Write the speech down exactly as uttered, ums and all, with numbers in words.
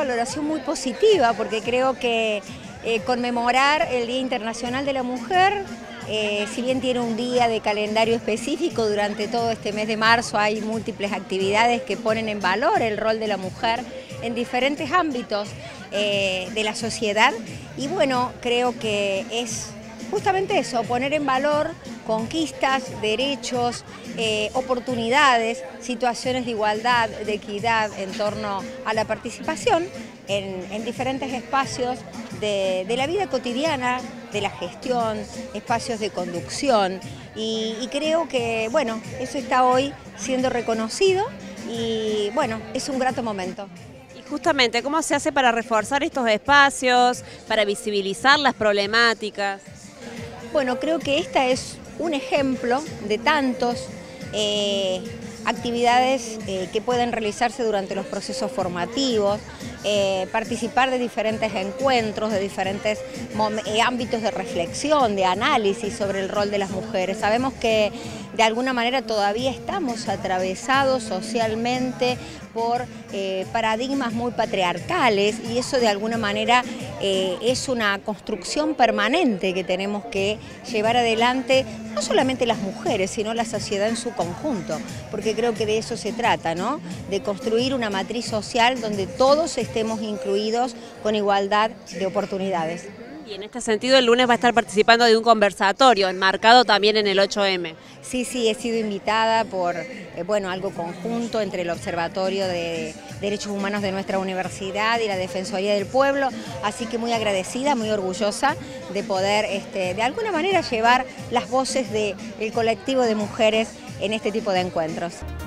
valoración muy positiva, porque creo que eh, conmemorar el Día Internacional de la Mujer, eh, si bien tiene un día de calendario específico, durante todo este mes de marzo hay múltiples actividades que ponen en valor el rol de la mujer en diferentes ámbitos eh, de la sociedad, y bueno, creo que es justamente eso, poner en valor conquistas, derechos, eh, oportunidades, situaciones de igualdad, de equidad en torno a la participación en, en diferentes espacios de, de la vida cotidiana, de la gestión, espacios de conducción, y, y creo que, bueno, eso está hoy siendo reconocido y, bueno, es un grato momento. Y justamente, ¿cómo se hace para reforzar estos espacios, para visibilizar las problemáticas? Bueno, creo que esta es un ejemplo de tantos eh, actividades eh, que pueden realizarse durante los procesos formativos, eh, participar de diferentes encuentros, de diferentes eh, ámbitos de reflexión, de análisis sobre el rol de las mujeres. Sabemos que de alguna manera todavía estamos atravesados socialmente por eh, paradigmas muy patriarcales, y eso de alguna manera eh, es una construcción permanente que tenemos que llevar adelante, no solamente las mujeres, sino la sociedad en su conjunto, porque creo que de eso se trata, ¿no? De construir una matriz social donde todos estemos incluidos con igualdad de oportunidades. Y en este sentido el lunes va a estar participando de un conversatorio enmarcado también en el ocho eme. Sí, sí, he sido invitada por, eh, bueno, algo conjunto entre el Observatorio de Derechos Humanos de nuestra universidad y la Defensoría del Pueblo, así que muy agradecida, muy orgullosa de poder, este, de alguna manera, llevar las voces del colectivo de mujeres en este tipo de encuentros.